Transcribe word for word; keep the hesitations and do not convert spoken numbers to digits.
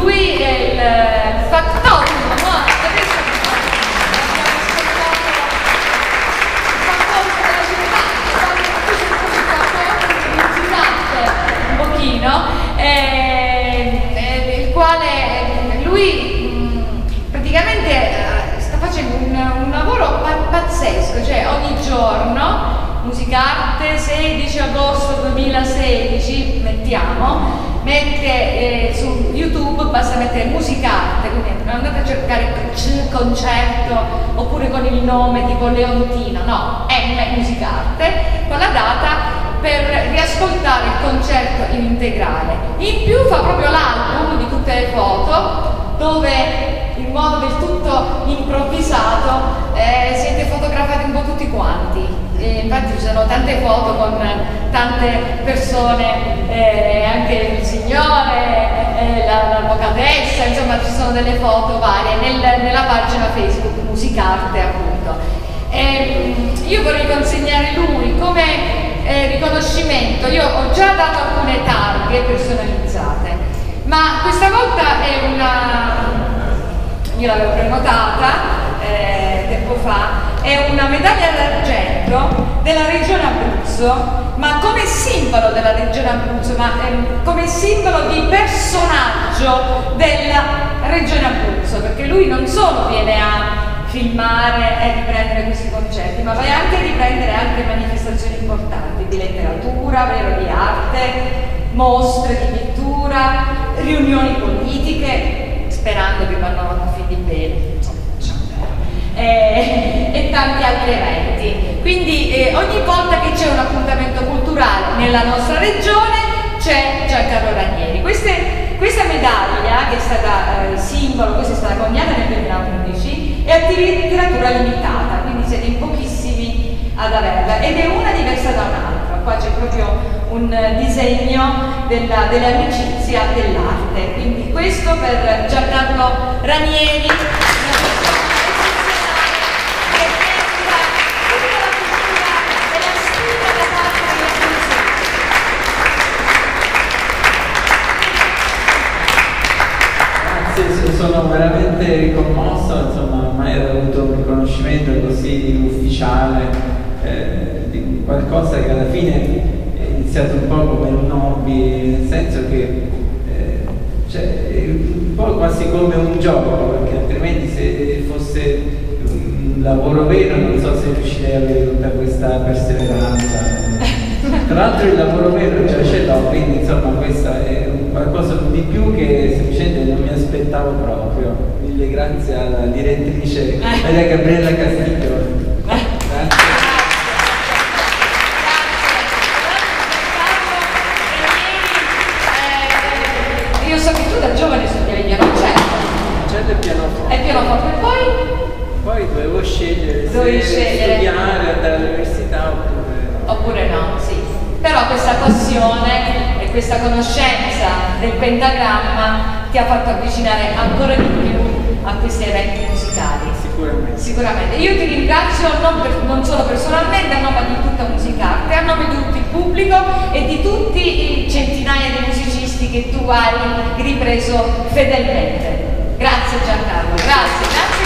lui è il factotum, no? Adesso un pochino, eh, eh, il quale lui mh, praticamente eh, sta facendo un, un lavoro pa pazzesco, cioè ogni giorno, Musicarte, sedici agosto duemilasedici, mettiamo, mette eh, su YouTube, basta mettere Musicarte, quindi non andate a cercare concerto oppure con il nome tipo Leontino, no, M Musicarte, con la data, per riascoltare il concerto in integrale. In più fa proprio l'album di tutte le foto, dove in modo del tutto improvvisato eh, siete fotografati un po' tutti quanti. E infatti ci sono tante foto con tante persone, eh, anche il signore, eh, l'avvocatessa, insomma ci sono delle foto varie nel, nella pagina Facebook Musicarte, appunto. E, io vorrei consegnare lui come Eh, riconoscimento. Io ho già dato alcune targhe personalizzate, ma questa volta è una, io l'avevo prenotata eh, tempo fa, è una medaglia d'argento della regione Abruzzo, ma come simbolo della regione Abruzzo, ma eh, come simbolo di personaggio della regione Abruzzo, perché lui non solo viene a filmare e riprendere questi concerti, ma vai anche a riprendere altre manifestazioni importanti di letteratura, vero, di arte, mostre di pittura, riunioni politiche, sperando che vanno a fin di bene, e, e tanti altri eventi. Quindi eh, ogni volta che c'è un appuntamento culturale nella nostra regione c'è Giancarlo Ranieri. Queste, questa medaglia, che è stata eh, simbolo, questa è stata coniata nel duemilaundici, è addirittura limitata, quindi siete in pochissimi ad averla, ed è una diversa da un'altra. Qua c'è proprio un disegno della, dell'amicizia dell'arte, quindi questo per Giancarlo Ranieri, sono veramente commosso, insomma, mai ho avuto un riconoscimento così ufficiale eh, di qualcosa che alla fine è iniziato un po' come un hobby, nel senso che eh, cioè, è un po' quasi come un gioco, perché altrimenti se fosse un lavoro vero non so se riuscirei a avere tutta questa perseveranza. Tra l'altro il lavoro vero già ce l'ho, quindi insomma questo è qualcosa di più che semplicemente non mi aspettavo proprio. Mille grazie alla direttrice Maria Gabriella Castiglione. Grazie. Io so che tu da giovane studiavi pianoforte. Certo, il pianoforte. E il pianoforte, e poi? Poi dovevo scegliere Dovevi se scegliere. studiare, andare all'università oppure no. Oppure no, sì. Però questa passione e questa conoscenza del pentagramma ti ha fatto avvicinare ancora di più a questi eventi musicali. Sicuramente. Sicuramente. Io ti ringrazio non, per, non solo personalmente, a nome di tutta Musicarte, a nome di tutto il pubblico e di tutti i centinaia di musicisti che tu hai ripreso fedelmente. Grazie Giancarlo, grazie, grazie.